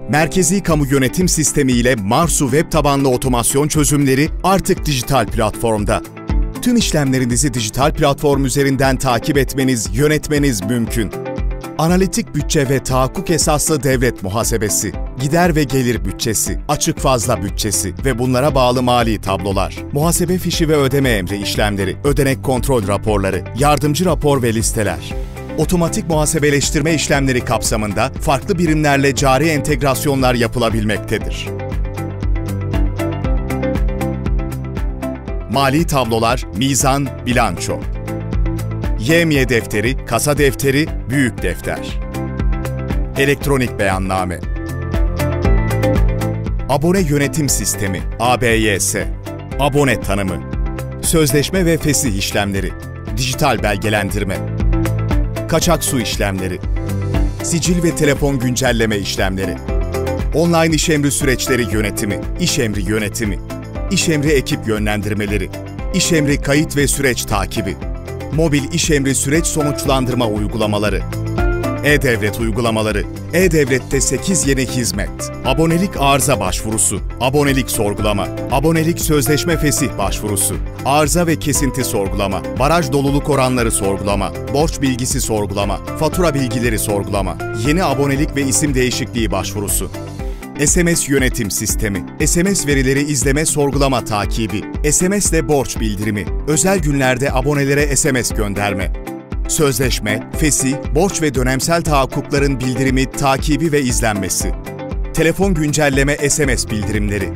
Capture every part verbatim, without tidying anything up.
Merkezi kamu yönetim sistemi ile Marsu web tabanlı otomasyon çözümleri artık dijital platformda. Tüm işlemlerinizi dijital platform üzerinden takip etmeniz, yönetmeniz mümkün. Analitik bütçe ve tahakkuk esaslı devlet muhasebesi, gider ve gelir bütçesi, açık fazla bütçesi ve bunlara bağlı mali tablolar, muhasebe fişi ve ödeme emri işlemleri, ödenek kontrol raporları, yardımcı rapor ve listeler. Otomatik muhasebeleştirme işlemleri kapsamında farklı birimlerle cari entegrasyonlar yapılabilmektedir. Mali tablolar, mizan, bilanço. Y M Y defteri, kasa defteri, büyük defter. Elektronik beyanname. Abone yönetim sistemi, A B Y S. Abone tanımı. Sözleşme ve fesih işlemleri. Dijital belgelendirme. Kaçak su işlemleri. Sicil ve telefon güncelleme işlemleri. Online iş emri süreçleri yönetimi, iş emri yönetimi. İş emri ekip yönlendirmeleri. İş emri kayıt ve süreç takibi. Mobil iş emri süreç sonuçlandırma uygulamaları. E-Devlet uygulamaları. E-Devlet'te sekiz yeni hizmet. Abonelik arıza başvurusu, abonelik sorgulama, abonelik sözleşme fesih başvurusu, arıza ve kesinti sorgulama, baraj doluluk oranları sorgulama, borç bilgisi sorgulama, fatura bilgileri sorgulama, yeni abonelik ve isim değişikliği başvurusu. S M S yönetim sistemi, S M S verileri izleme sorgulama takibi, S M S ile borç bildirimi, özel günlerde abonelere S M S gönderme. Sözleşme, fesih, borç ve dönemsel tahakkukların bildirimi, takibi ve izlenmesi. Telefon güncelleme S M S bildirimleri.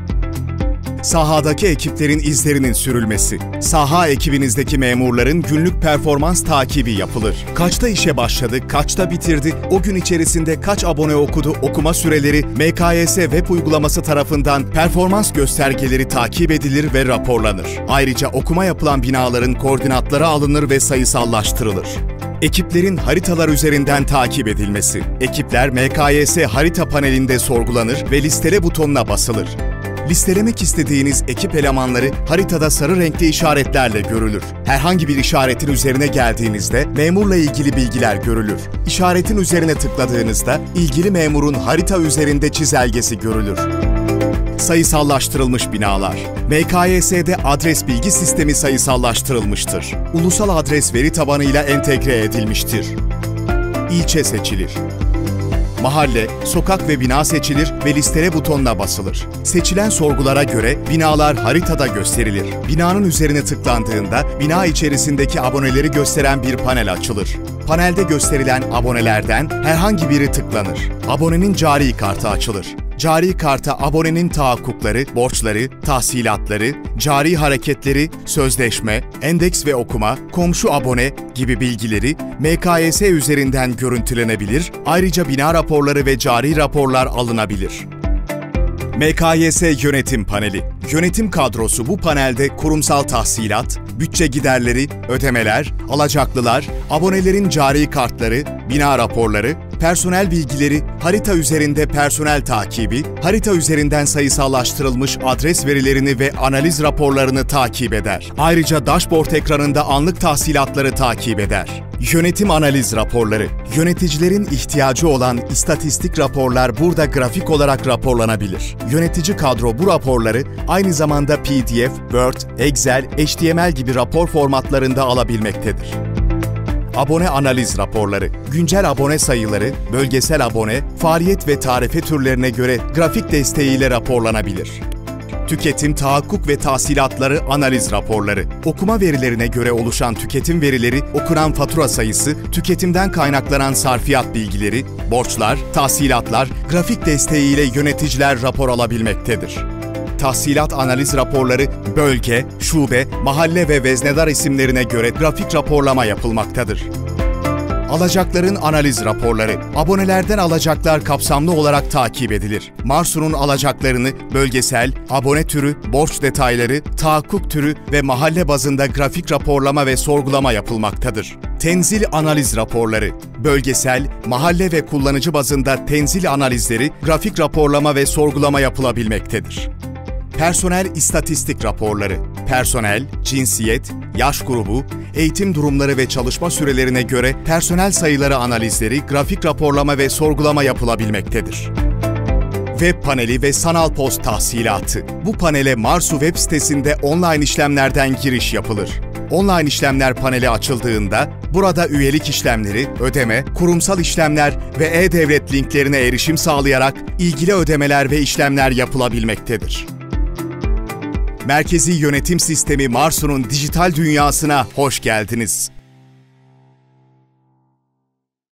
Sahadaki ekiplerin izlerinin sürülmesi. Saha ekibinizdeki memurların günlük performans takibi yapılır. Kaçta işe başladı, kaçta bitirdi, o gün içerisinde kaç abone okudu, okuma süreleri M K Y S web uygulaması tarafından performans göstergeleri takip edilir ve raporlanır. Ayrıca okuma yapılan binaların koordinatları alınır ve sayısallaştırılır. Ekiplerin haritalar üzerinden takip edilmesi. Ekipler M K Y S harita panelinde sorgulanır ve listele butonuna basılır. Listelemek istediğiniz ekip elemanları haritada sarı renkli işaretlerle görülür. Herhangi bir işaretin üzerine geldiğinizde memurla ilgili bilgiler görülür. İşaretin üzerine tıkladığınızda ilgili memurun harita üzerinde çizelgesi görülür. Sayısallaştırılmış binalar. M K Y S'de adres bilgi sistemi sayısallaştırılmıştır. Ulusal adres veri tabanıyla entegre edilmiştir. İlçe seçilir. Mahalle, sokak ve bina seçilir ve listele butonuna basılır. Seçilen sorgulara göre binalar haritada gösterilir. Binanın üzerine tıklandığında bina içerisindeki aboneleri gösteren bir panel açılır. Panelde gösterilen abonelerden herhangi biri tıklanır. Abonenin cari kartı açılır. Cari karta abonenin tahakkukları, borçları, tahsilatları, cari hareketleri, sözleşme, endeks ve okuma, komşu abone gibi bilgileri M K Y S üzerinden görüntülenebilir, ayrıca bina raporları ve cari raporlar alınabilir. M K Y S Yönetim Paneli. Yönetim kadrosu bu panelde kurumsal tahsilat, bütçe giderleri, ödemeler, alacaklılar, abonelerin cari kartları, bina raporları, personel bilgileri, harita üzerinde personel takibi, harita üzerinden sayısallaştırılmış adres verilerini ve analiz raporlarını takip eder. Ayrıca dashboard ekranında anlık tahsilatları takip eder. Yönetim analiz raporları. Yöneticilerin ihtiyacı olan istatistik raporlar burada grafik olarak raporlanabilir. Yönetici kadro bu raporları aynı zamanda P D F, Word, Excel, H T M L gibi rapor formatlarında alabilmektedir. Abone analiz raporları, güncel abone sayıları, bölgesel abone, faaliyet ve tarife türlerine göre grafik desteğiyle raporlanabilir. Tüketim, tahakkuk ve tahsilatları analiz raporları. Okuma verilerine göre oluşan tüketim verileri, okunan fatura sayısı, tüketimden kaynaklanan sarfiyat bilgileri, borçlar, tahsilatlar, grafik desteğiyle yöneticiler rapor alabilmektedir. Tahsilat analiz raporları bölge, şube, mahalle ve veznedar isimlerine göre grafik raporlama yapılmaktadır. Alacakların analiz raporları. Abonelerden alacaklar kapsamlı olarak takip edilir. Marsu'nun alacaklarını bölgesel, abone türü, borç detayları, tahakkuk türü ve mahalle bazında grafik raporlama ve sorgulama yapılmaktadır. Tenzil analiz raporları. Bölgesel, mahalle ve kullanıcı bazında tenzil analizleri, grafik raporlama ve sorgulama yapılabilmektedir. Personel istatistik raporları. Personel, cinsiyet, yaş grubu, eğitim durumları ve çalışma sürelerine göre personel sayıları analizleri, grafik raporlama ve sorgulama yapılabilmektedir. web paneli ve sanal post tahsilatı. Bu panele Marsu web sitesinde online işlemlerden giriş yapılır. Online işlemler paneli açıldığında, burada üyelik işlemleri, ödeme, kurumsal işlemler ve e-devlet linklerine erişim sağlayarak ilgili ödemeler ve işlemler yapılabilmektedir. Merkezi Yönetim Sistemi Marsu'nun dijital dünyasına hoş geldiniz.